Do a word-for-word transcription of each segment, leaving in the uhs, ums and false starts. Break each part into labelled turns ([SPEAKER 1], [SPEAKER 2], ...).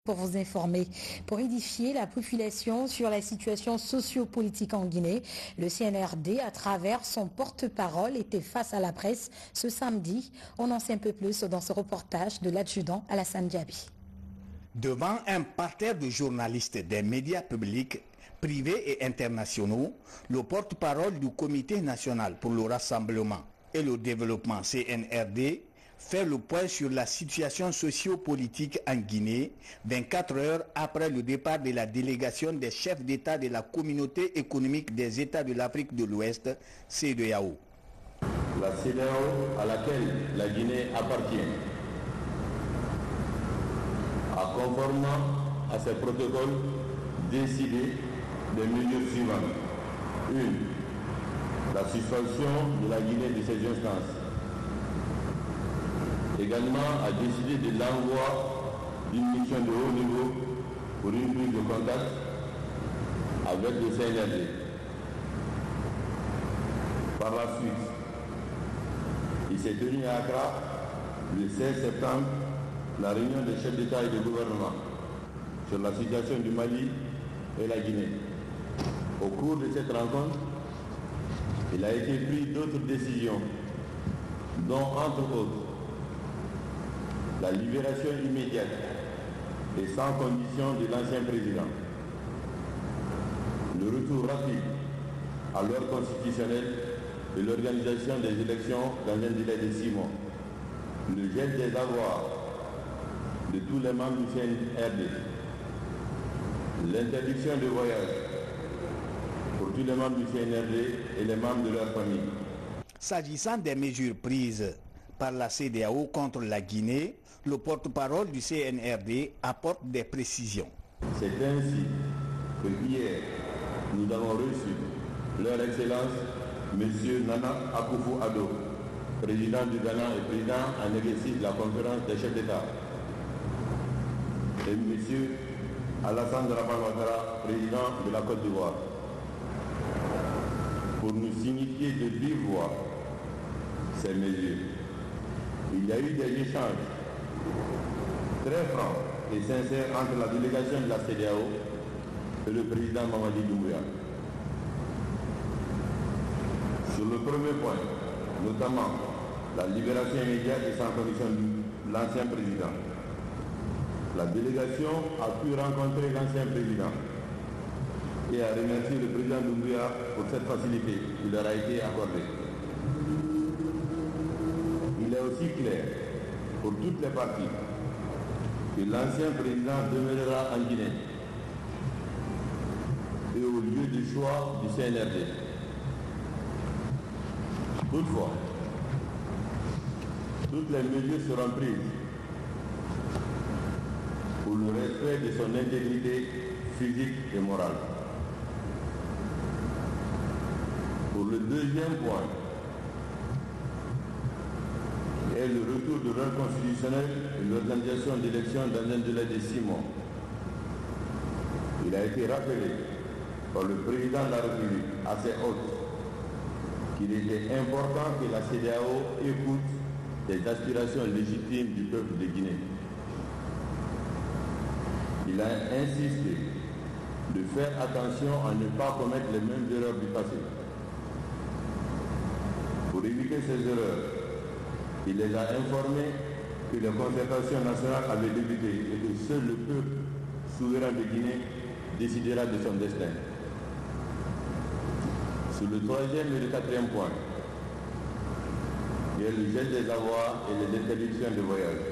[SPEAKER 1] Pour vous informer, pour édifier la population sur la situation socio-politique en Guinée, le C N R D, à travers son porte-parole, était face à la presse ce samedi. On en sait un peu plus dans ce reportage de l'adjudant Alassane Diaby.
[SPEAKER 2] Devant un parterre de journalistes des médias publics, privés et internationaux, le porte-parole du Comité national pour le rassemblement et le développement C N R D fait le point sur la situation socio-politique en Guinée, vingt-quatre heures après le départ de la délégation des chefs d'État de la Communauté économique des États de l'Afrique de l'Ouest, C E D E A O.
[SPEAKER 3] La C E D E A O, à laquelle la Guinée appartient, a conformément à ses protocoles décidé des mesures suivantes. Une, la suspension de la Guinée de ses instances. Également a décidé de l'envoi d'une mission de haut niveau pour une prise de contact avec le C N R D. Par la suite, il s'est tenu à Accra le seize septembre la réunion des chefs d'État et de gouvernement sur la situation du Mali et la Guinée. Au cours de cette rencontre, il a été pris d'autres décisions, dont entre autres la libération immédiate et sans condition de l'ancien président, le retour rapide à l'ordre constitutionnel et l'organisation des élections dans un délai de six mois, le gel des avoirs de tous les membres du C N R D, l'interdiction de voyage pour tous les membres du C N R D et les membres de leur famille.
[SPEAKER 2] S'agissant des mesures prises par la C E D E A O contre la Guinée, le porte-parole du C N R D apporte des précisions.
[SPEAKER 3] C'est ainsi que hier, nous avons reçu leur Excellence, M. Nana Akufo-Addo, président du Ghana et président en exercice de la conférence des chefs d'État, et M. Alassane Dramane Ouattara, président de la Côte d'Ivoire, pour nous signifier de vive voix ces mesures. Il y a eu des échanges très francs et sincères entre la délégation de la C E D E A O et le président Mamadi Doumbouya. Sur le premier point, notamment la libération immédiate et sans condition de l'ancien président, la délégation a pu rencontrer l'ancien président et a remercié le président Doumbouya pour cette facilité qui leur a été accordée. Il est aussi clair pour toutes les parties que l'ancien président demeurera en Guinée et au lieu du choix du C N R D. Toutefois, toutes les mesures seront prises pour le respect de son intégrité physique et morale. Pour le deuxième point, et le retour de l'ordre constitutionnel et l'organisation d'élections dans un délai de six mois. Il a été rappelé par le président de la République à ses hôtes qu'il était important que la C E D E A O écoute les aspirations légitimes du peuple de Guinée. Il a insisté de faire attention à ne pas commettre les mêmes erreurs du passé. Pour éviter ces erreurs, il les a informés que les concertations nationales avaient débuté et que seul le peuple souverain de Guinée décidera de son destin. Sur le troisième et le quatrième point, il y a le gel des avoirs et les interdictions de voyage.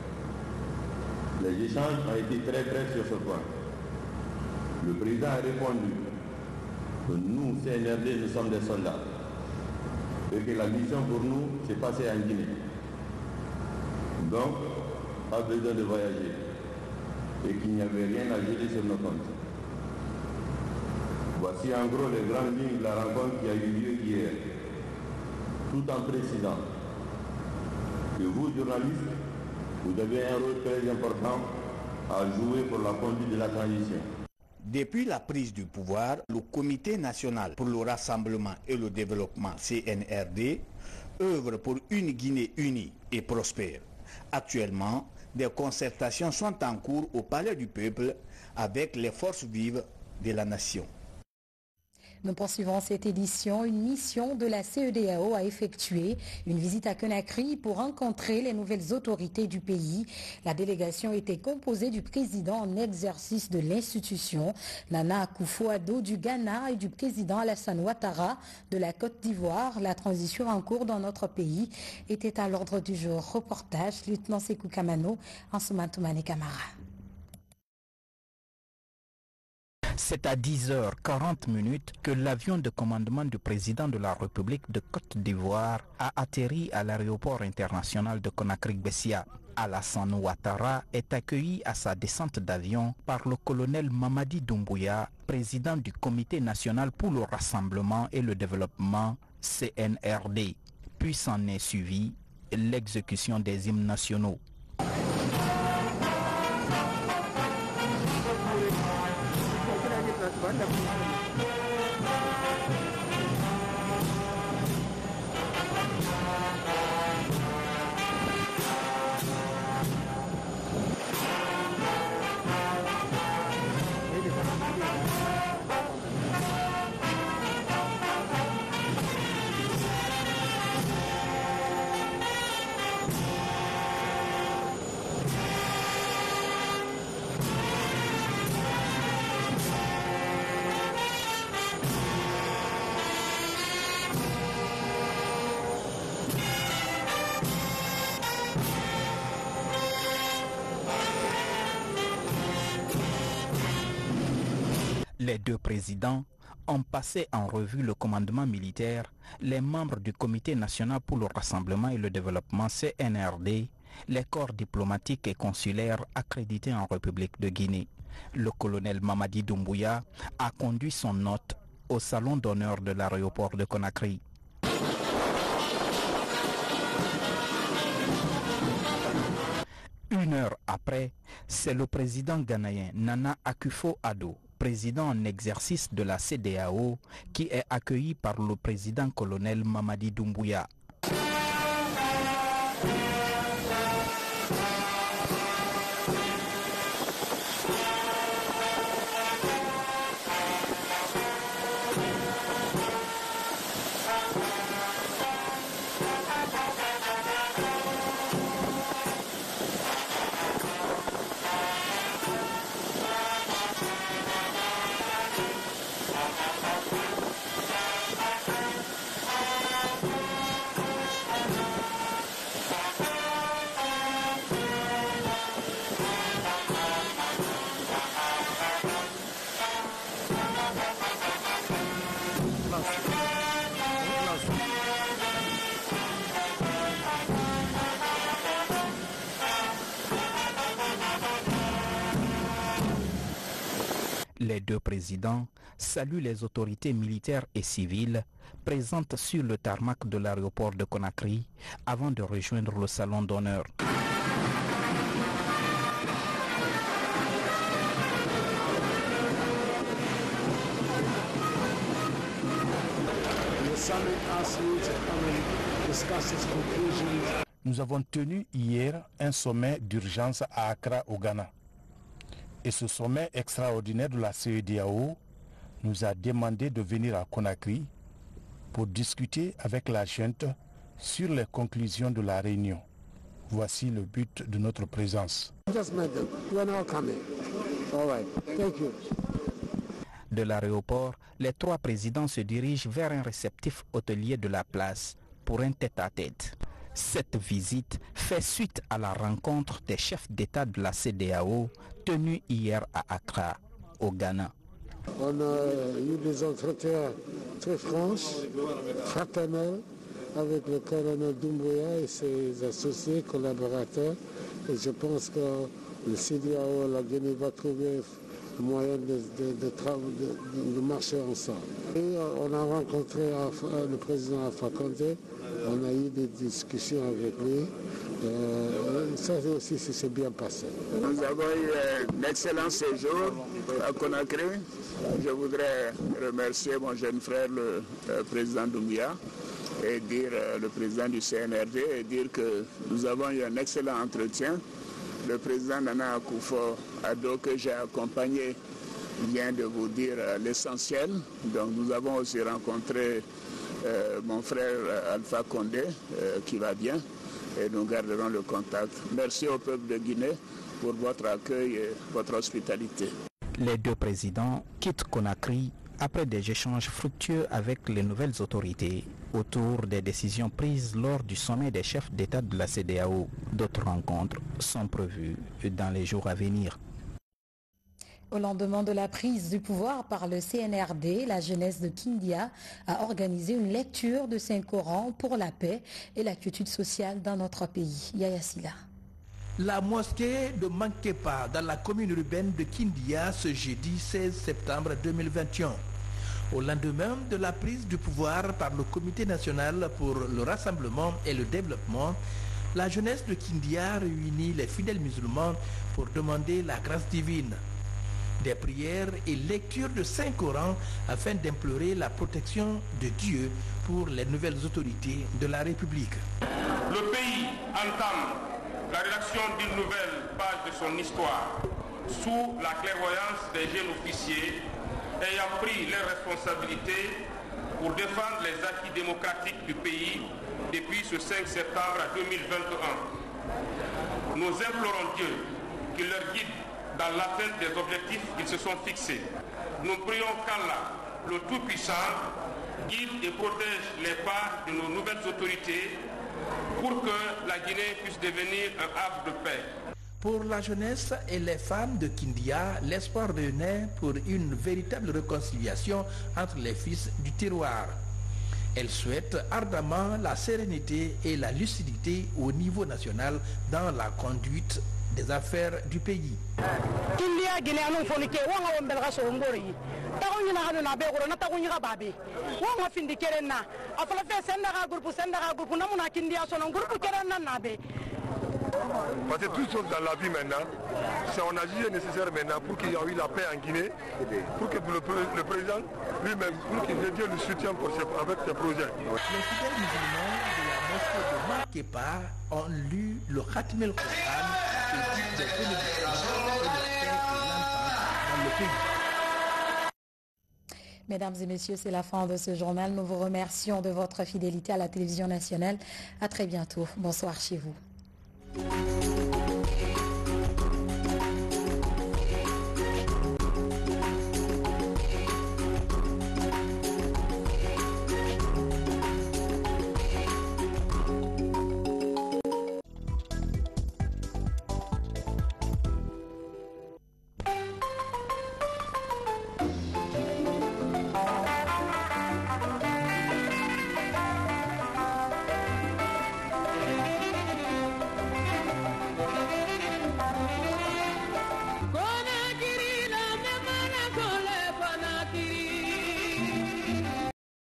[SPEAKER 3] Les échanges ont été très brefs sur ce point. Le président a répondu que nous, C N R D, nous sommes des soldats et que la mission pour nous, c'est passer en Guinée. Donc, pas besoin de voyager et qu'il n'y avait rien à jeter sur nos comptes. Voici en gros les grandes lignes de la rencontre qui a eu lieu hier, tout en précisant que vous, journalistes, vous avez un rôle très important à jouer pour la conduite de la transition.
[SPEAKER 2] Depuis la prise du pouvoir, le Comité national pour le rassemblement et le développement C N R D œuvre pour une Guinée unie et prospère. Actuellement, Des concertations sont en cours au Palais du Peuple avec les forces vives de la nation.
[SPEAKER 1] Nous poursuivons cette édition. Une mission de la C E D A O a effectué une visite à Conakry pour rencontrer les nouvelles autorités du pays. La délégation était composée du président en exercice de l'institution, Nana Akufo-Addo du Ghana, et du président Alassane Ouattara de la Côte d'Ivoire. La transition en cours dans notre pays était à l'ordre du jour. Reportage, lieutenant Sekou Kamano, Ansoumantoumane Camara.
[SPEAKER 4] C'est à dix heures quarante que l'avion de commandement du président de la République de Côte d'Ivoire a atterri à l'aéroport international de Conakry-Bessia. Alassane Ouattara est accueilli à sa descente d'avion par le colonel Mamadi Doumbouya, président du Comité national pour le rassemblement et le développement C N R D. Puis s'en est suivi l'exécution des hymnes nationaux. Les deux présidents ont passé en revue le commandement militaire, les membres du Comité national pour le rassemblement et le développement C N R D, les corps diplomatiques et consulaires accrédités en République de Guinée. Le colonel Mamadi Doumbouya a conduit son hôte au salon d'honneur de l'aéroport de Conakry. Une heure après, c'est le président ghanéen Nana Akufo-Addo, président en exercice de la C E D A O, qui est accueilli par le président colonel Mamadi Doumbouya. Les deux présidents saluent les autorités militaires et civiles présentes sur le tarmac de l'aéroport de Conakry avant de rejoindre le salon d'honneur.
[SPEAKER 5] Nous avons tenu hier un sommet d'urgence à Accra, au Ghana. Et ce sommet extraordinaire de la C E D A O nous a demandé de venir à Conakry pour discuter avec la junte sur les conclusions de la réunion. Voici le but de notre présence.
[SPEAKER 4] De l'aéroport, les trois présidents se dirigent vers un réceptif hôtelier de la place pour un tête-à-tête. Cette visite fait suite à la rencontre des chefs d'État de la C E D A O tenue hier à Accra, au Ghana.
[SPEAKER 6] On a eu des entretiens très franches, fraternels, avec le colonel Doumbouya et ses associés, collaborateurs. Et je pense que le C E D A O, la Guinée, va trouver le moyen de, de, de, de, de marcher ensemble. Et on a rencontré le président Alpha Condé, on a eu des discussions avec lui. Euh, ça aussi, c'est bien passé.
[SPEAKER 7] Nous avons eu un excellent séjour à Conakry. Je voudrais remercier mon jeune frère, le, le président Doumbouya, et dire euh, le président du C N R D, et dire que nous avons eu un excellent entretien le président Nana Akufo-Addo, que j'ai accompagné, vient de vous dire euh, l'essentiel. Donc nous avons aussi rencontré euh, mon frère Alpha Condé, euh, qui va bien, et nous garderons le contact. Merci au peuple de Guinée pour votre accueil et votre hospitalité.
[SPEAKER 4] Les deux présidents quittent Conakry après des échanges fructueux avec les nouvelles autorités autour des décisions prises lors du sommet des chefs d'État de la C E D E A O. D'autres rencontres sont prévues dans les jours à venir.
[SPEAKER 1] Au lendemain de la prise du pouvoir par le C N R D, la jeunesse de Kindia a organisé une lecture de Saint-Coran pour la paix et la quiétude sociale dans notre pays. Yaya Silla.
[SPEAKER 8] La mosquée de Mankepa dans la commune urbaine de Kindia ce jeudi seize septembre deux mille vingt et un. Au lendemain de la prise du pouvoir par le Comité national pour le rassemblement et le développement, la jeunesse de Kindia réunit les fidèles musulmans pour demander la grâce divine. Des prières et lectures de Saint-Coran afin d'implorer la protection de Dieu pour les nouvelles autorités de la République.
[SPEAKER 9] Le pays entame la rédaction d'une nouvelle page de son histoire sous la clairvoyance des jeunes officiers ayant pris leurs responsabilités pour défendre les acquis démocratiques du pays depuis ce cinq septembre deux mille vingt et un. Nous implorons Dieu qu'il leur guide dans l'atteinte des objectifs qu'ils se sont fixés. Nous prions qu'Allah, le Tout-Puissant, guide et protège les pas de nos nouvelles autorités pour que la Guinée puisse devenir un havre de paix.
[SPEAKER 8] Pour la jeunesse et les femmes de Kindia, l'espoir renaît pour une véritable réconciliation entre les fils du terroir. Elles souhaitent ardemment la sérénité et la lucidité au niveau national dans la conduite des affaires du pays.
[SPEAKER 3] Parce que toute chose dans la vie maintenant, c'est on a jugé nécessaire maintenant pour qu'il y ait eu la paix en Guinée, pour que le, le président lui-même, pour qu'il ait Dieu le soutien pour ses, avec ses projets.
[SPEAKER 8] Les fidèles musulmans de la mosquée de Mankepa ont lu le Khatm el-Coran et dit des bénédictions et le paix et l'entente dans le pays.
[SPEAKER 1] Mesdames et messieurs, c'est la fin de ce journal. Nous vous remercions de votre fidélité à la télévision nationale. À très bientôt. Bonsoir chez vous.